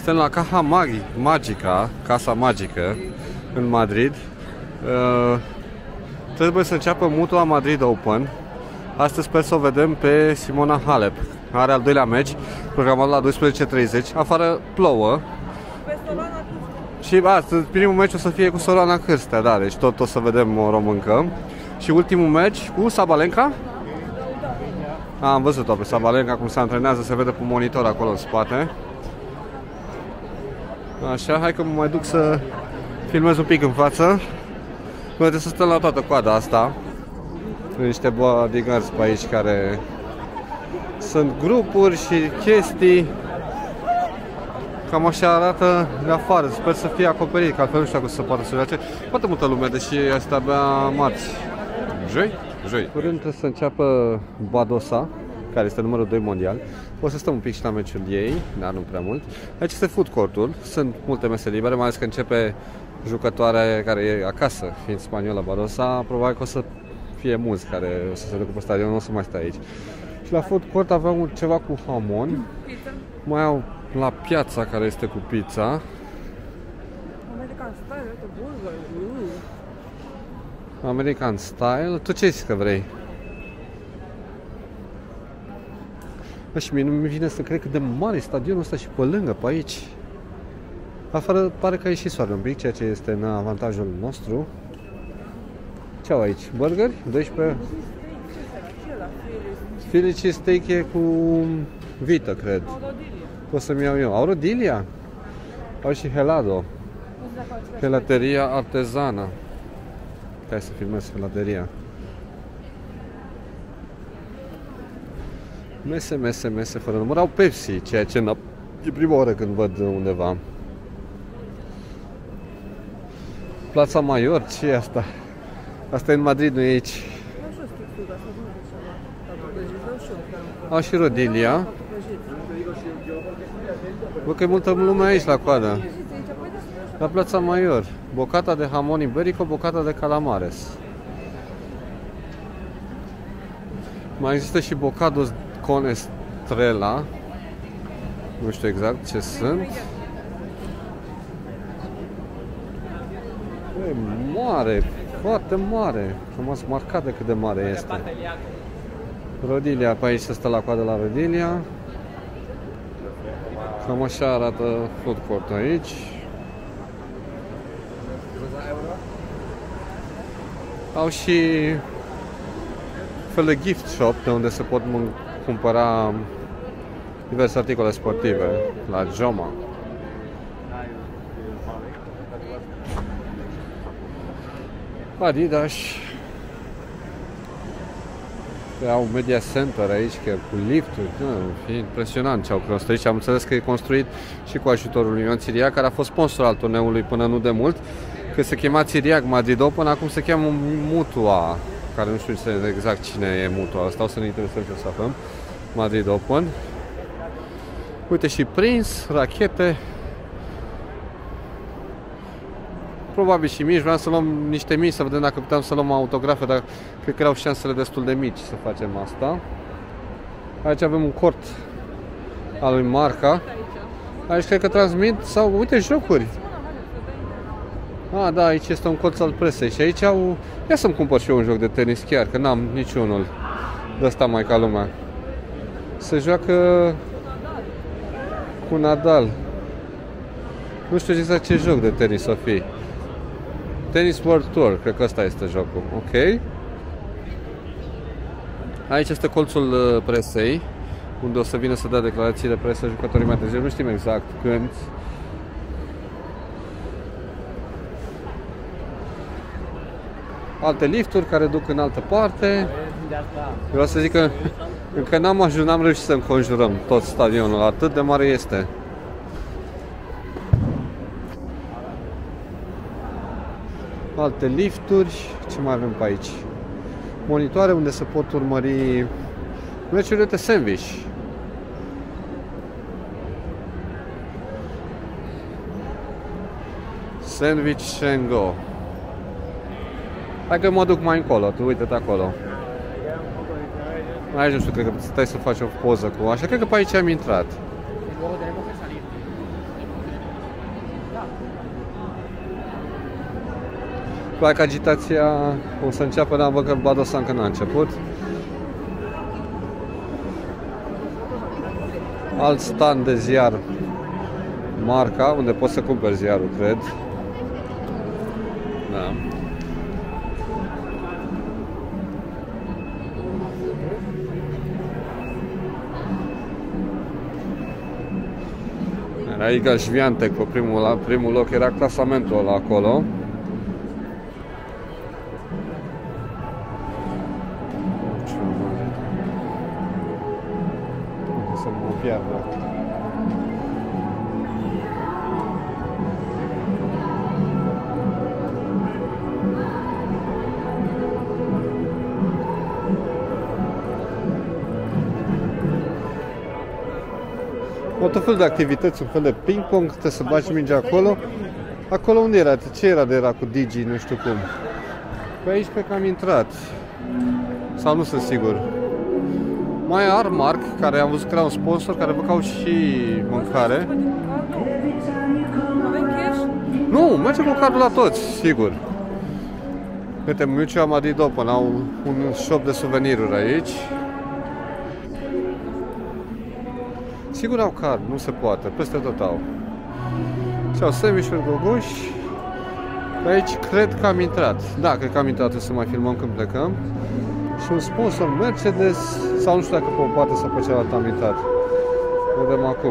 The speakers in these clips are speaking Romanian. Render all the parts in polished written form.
Suntem la Caja Magica, Casa Magică, în Madrid. Trebuie să înceapă Mutua Madrid Open. Astăzi sper să o vedem pe Simona Halep. Are al doilea meci, programat la 12:30. Afară plouă. Și astăzi primul meci o să fie cu Sorana Cârstea, da, deci tot o să vedem o româncă. Și ultimul meci cu Sabalenka? Am văzut-o pe Sabalenka cum se antrenează, se vede pe monitor acolo în spate. Așa, hai că mă mai duc să filmez un pic în față. Noi trebuie să stăm la toată coada asta. Sunt niște bodyguards pe aici care sunt grupuri și chestii. Cam așa arată de afară. Sper să fie acoperit, că altfel nu știu dacă se poate să joace. Foarte multă lume, deși este abia marți. Joi. Curând trebuie să înceapă Badosa, care este numărul 2 mondial. O să stăm un pic și la meciul ei, dar nu prea mult. Aici este food court-ul, sunt multe mese libere, mai ales că începe jucătoarea care e acasă, fiind spaniolă Badosa. Probabil că o să fie mulți care o să se ducă pe stadion, nu o să mai stai aici. Și la food court aveam ceva cu hamon. Mai au la piața care este cu pizza. American Style. Tu ce zici că vrei? Și mie nu mi vine să cred cât de mare e stadionul ăsta și pe lângă, pe aici. Afară pare că a ieșit soarele un pic, ceea ce este în avantajul nostru. Ce au aici? Burgeri? 12? Philly cheesesteak e cu vită, cred. O să-mi iau eu. Au rodilia? Au și helado. Gelateria artezană. Hai să filmez gelateria. Mese fără număr. Au Pepsi, ceea ce e prima oară când văd undeva. Plața Mayor, ce e asta? Asta e în Madrid, nu e aici. Au și rodilia. Văd că e multă lume aici la coadă. La Plața Mayor. Bocata de jamon iberico, bocata de calamares. Mai există și bocados con estrella. Nu știu exact ce sunt. E mare, foarte mare. Am marcat de cât de mare este. Rodilia, pe aici se stă la coadă la Rodilia. Cam așa arată food court aici. Au și fel de gift shop de unde se pot cumpăra diverse articole sportive la Joma. Adidas. Au media center aici, că cu lifturi, e impresionant ce au construit. Am înțeles că e construit și cu ajutorul lui Ion Țiriac, care a fost sponsor al turneului până nu de mult, că se chema Țiriac Madrid Open, acum se cheamă Mutua, care nu știu exact cine e Mutua, asta o să ne interesăm să aflăm. Madrid Open. Uite și prins, rachete. Probabil și mici, vreau să luăm niște mici, să vedem dacă putem să luăm autografe, dar cred că erau șansele destul de mici să facem asta. Aici avem un cort al lui Marca. Aici cred că transmit sau, uite, jocuri. Ah, da, aici este un colț al presei și aici au... Ia să-mi cumpăr și eu un joc de tenis chiar, că n-am niciunul de ăsta mai ca lumea. Se joacă cu Nadal. Nu știu exact ce joc de tenis o fi. Tennis World Tour, cred că ăsta este jocul. Ok. Aici este colțul presei, unde o să vină să dea declarații de presă jucătorii mai târziu. Nu știm exact când. Alte lifturi care duc în altă parte. Vreau să zic că încă n-am reușit să înconjurăm tot stadionul, atât de mare este. Alte lifturi. Ce mai avem pe aici? Monitoare unde se pot urmări meciurile de sandwich. Sandwich and go. Hai că mă duc mai încolo, tu uite-te acolo. Aici nu știu, cred că stai să faci o poză cu așa, cred că pe aici am intrat. Probabil că agitația o să înceapă, dar văd că Badosa încă n-a început. Alt stand de ziar, Marca, unde poți să cumperi ziarul, cred. Da. Era Iga Swiatek pe primul loc, era clasamentul ăla acolo. Să mă pierdă. O tot fel de activități, un fel de ping-pong, trebuie să bagi mingea acolo. Acolo unde era? Ce era de era cu Digi, nu știu cum. Pe aici pe că am intrat. Sau nu sunt sigur. Mai e Armark, care am văzut că era un sponsor, care băcau și mâncare. Nu, merge cu cardul la toți, sigur. Uite, Mutual Madrid Open, au un shop de suveniruri aici. Sigur au card, nu se poate, peste tot au. Și au sandwich-uri, gogoși. Aici cred că am intrat. Da, cred că am intrat, să mai filmăm când plecăm. Și un sponsor Mercedes, sau nu știu dacă pe o parte sau pe cealaltă am intrat. Vedem acum.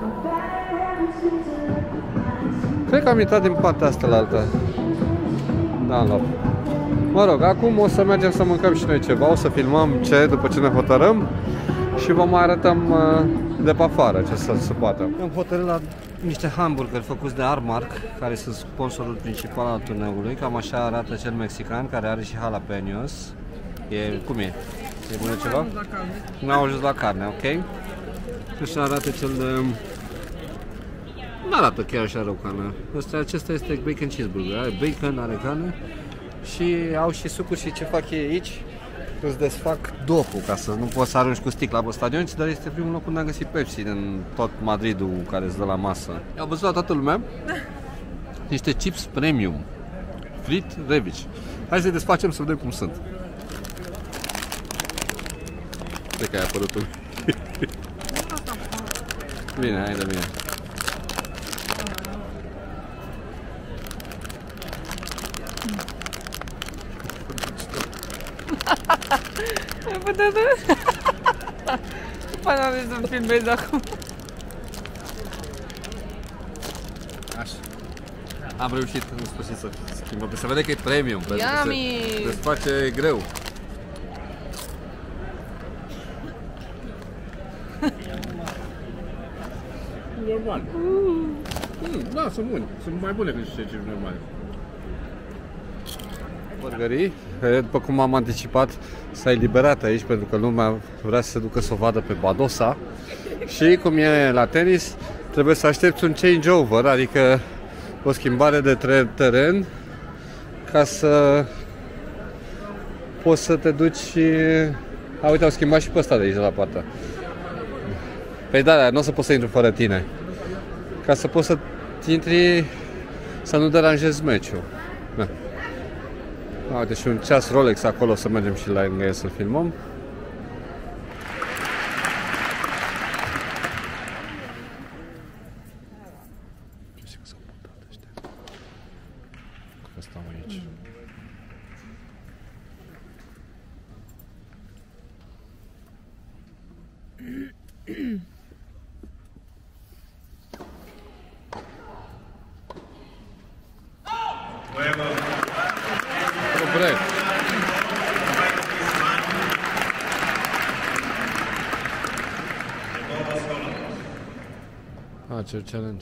Cred că am intrat din partea asta la alta. Da, la. Mă rog, acum o să mergem să mâncăm și noi ceva, o să filmăm ce după ce ne hotărâm și vă mai arătăm de pe afară ce se poate. Am hotărât la niște hamburgeri făcuți de Armark, care sunt sponsorul principal al turneului. Cam așa arată cel mexican, care are și jalapenos. Cum e? E bună ceva? Nu au ajuns la carne, ok? Așa arată cel de... Nu arată chiar așa rău carne. Acesta este bacon cheeseburger. Are bacon, are carne. Și au și sucuri și ce fac ei aici? Îți desfac dopul ca să nu poți să arunci cu sticla pe stadion, dar este primul loc unde am găsit Pepsi în tot Madridul care îți dă la masă. Au văzut la toată lumea niște chips premium, frit revici. Hai să-i desfacem să vedem cum sunt. Cred că ai apărut tu. Bine, hai de bine. După n-am zis să-mi filmez acum. Așa. Am reușit în sfârșit să schimbăm. Se vede că e premium. Yummy! Se face greu. Normal. Da, sunt buni. Sunt mai bune decât cei normale. Burgerii, după cum am anticipat, s-a eliberat aici pentru că lumea vrea să se ducă să o vadă pe Badosa. Și cum e la tenis, trebuie să aștepți un changeover, adică o schimbare de teren ca să poți să te duci și... A, uite, au schimbat și pe ăsta de aici, de la partea. Păi da, nu o să poți să intru fără tine. Ca să poți să intri, să nu deranjezi meciul. Da. Uite, și un ceas Rolex acolo, să mergem și la el să-l filmăm. Stau aici. Ce challenge.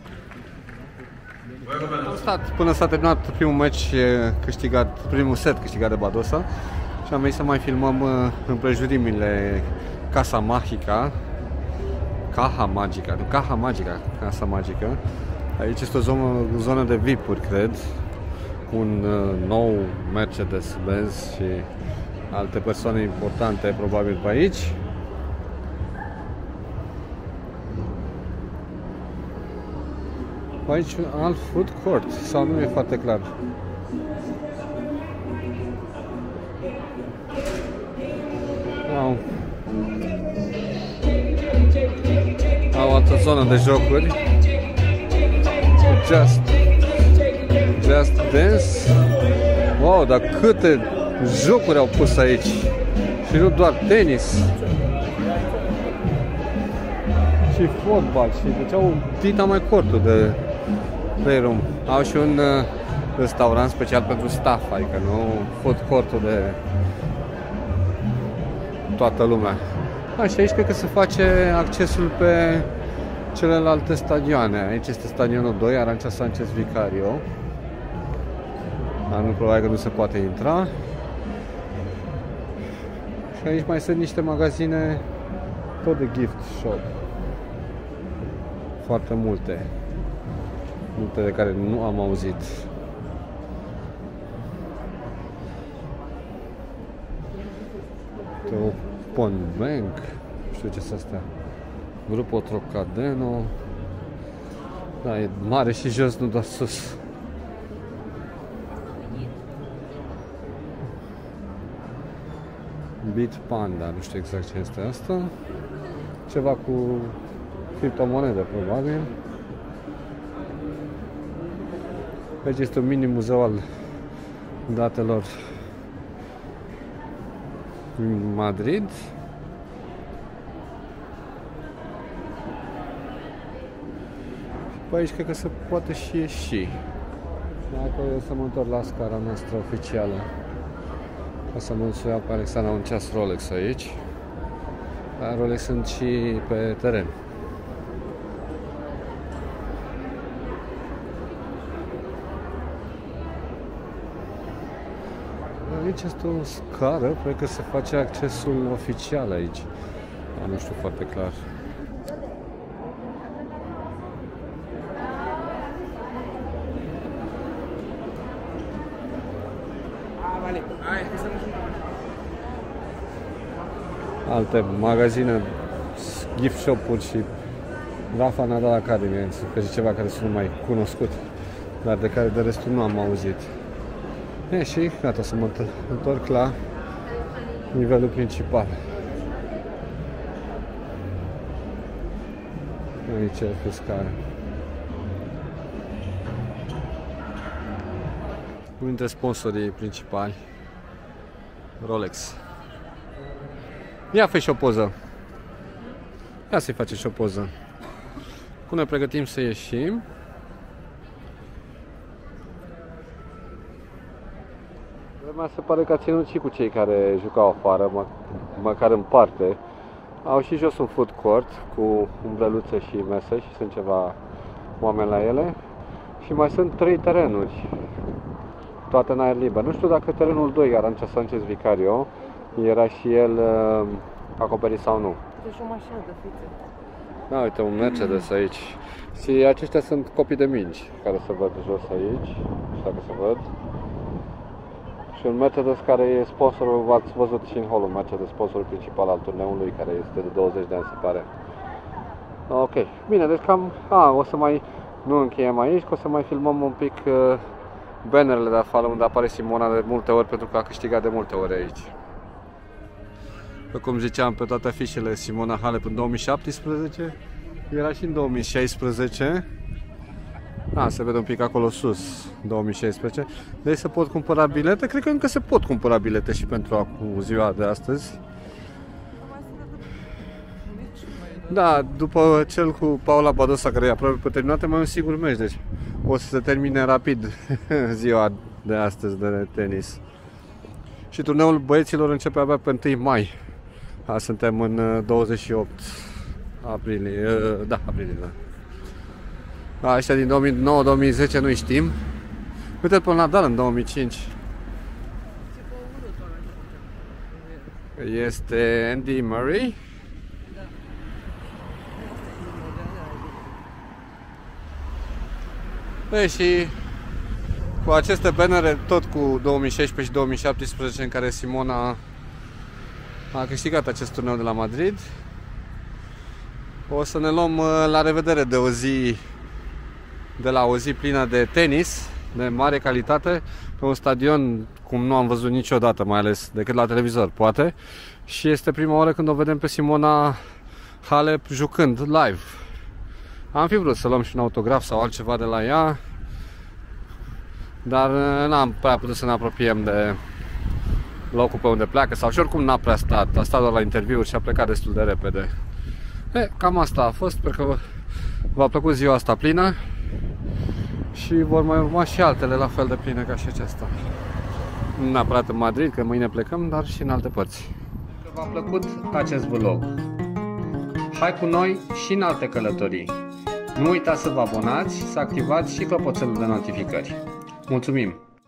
Am stat până s-a terminat primul meci câștigat, primul set câștigat de Badosa și am venit să mai filmăm împrejurimile Casa Magica. Caja Magica. Casa Magica. Aici este o zonă de VIP-uri, cred. Cu un nou Mercedes-Benz și alte persoane importante probabil pe aici. Aici un alt food court, sau nu e foarte clar. această zonă de jocuri. Just Dance. Wow, dar câte jocuri au pus aici. Și nu doar tenis. Și fotbal. Și deci au dita mai cortul de playroom. Au și un restaurant special pentru staff, adică nu food court-ul de toată lumea. Și aici cred că se face accesul pe celelalte stadioane. Aici este stadionul 2, Arancea Sanchez Vicario. Dar nu, probabil că nu se poate intra. Și aici mai sunt niște magazine tot de gift shop. Foarte multe. Multe de care nu am auzit. Pon Bank, nu știu ce sunt astea. Grupo Trocadeno. Da, e mare și jos, nu doar sus. Beat Panda, nu știu exact ce este asta. Ceva cu criptomonede, probabil. Aici este un mini muzeu al datelor în Madrid. Pe aici cred că se poate și ieși. Dacă eu să mă întorc la scara noastră oficială, o să mă însuia pe Alexandra un ceas Rolex aici. Dar Rolex sunt și pe teren. Aici este o scară, cred că se face accesul oficial aici. Dar nu știu foarte clar. Alte magazine, gift shop-uri și Rafa Nadal Academy, că e ceva care sunt mai cunoscut, dar de care de restul nu am auzit. Și gata, să mă întorc la nivelul principal. Aici e pe scară. Unul dintre sponsorii principali, Rolex. Ia fă și o poză. Ia să-i face și o poză. Până ne pregătim să ieșim. Vremea se pare că a ținut și cu cei care jucau afară, măcar în parte. Au și jos un food court cu umbreluțe și mese și sunt ceva oameni la ele. Și mai sunt 3 terenuri, toate în aer liber. Nu știu dacă terenul 2, Arancea Sanchez Vicario, era și el acoperit sau nu. Deci o mașină de fițe. Da, uite, un Mercedes aici. Și aceștia sunt copii de mingi care se văd jos aici, nu știu dacă se văd. Și un Mercedes care e sponsorul, ați văzut și în hall, un Mercedes, sponsorul principal al turneului, care este de 20 de ani, se pare. Ok, bine, deci cam, o să mai, nu încheiem aici, că o să mai filmăm un pic bannerele de afară, unde apare Simona de multe ori, pentru că a câștigat de multe ori aici. Cum ziceam, pe toate afișele Simona Halep în 2017, era și în 2016. Se vede un pic acolo sus, 2016. Deci se pot cumpăra bilete, cred că încă se pot cumpăra bilete și pentru ziua de astăzi. Da, după cel cu Paula Badosa, care e aproape pe terminată, mai un sigur meci, deci o să se termine rapid ziua de astăzi de tenis. Și turneul băieților începe abia pe 1 mai. Suntem în 28 aprilie, aprilie, da. Ăștia din 2009-2010 nu știm. Uite-l pe Nadal în 2005. Este Andy Murray. Și cu aceste bannere, tot cu 2016 și 2017, în care Simona a câștigat acest turneu de la Madrid, o să ne luăm la revedere de la o zi plină de tenis, de mare calitate, pe un stadion cum nu am văzut niciodată, mai ales decât la televizor, poate. Și este prima oară când o vedem pe Simona Halep jucând live. Am fi vrut să luăm și un autograf sau altceva de la ea, dar n-am prea putut să ne apropiem de locul pe unde pleacă, sau și oricum n-a prea stat, a stat doar la interviuri și a plecat destul de repede. Cam asta a fost, sper că v-a plăcut ziua asta plină și vor mai urma și altele la fel de pline ca și aceasta. Nu neapărat în Madrid, că mâine plecăm, dar și în alte părți. Dacă v-a plăcut acest vlog, hai cu noi și în alte călătorii. Nu uitați să vă abonați, să activați și clopoțelul de notificări. Mulțumim!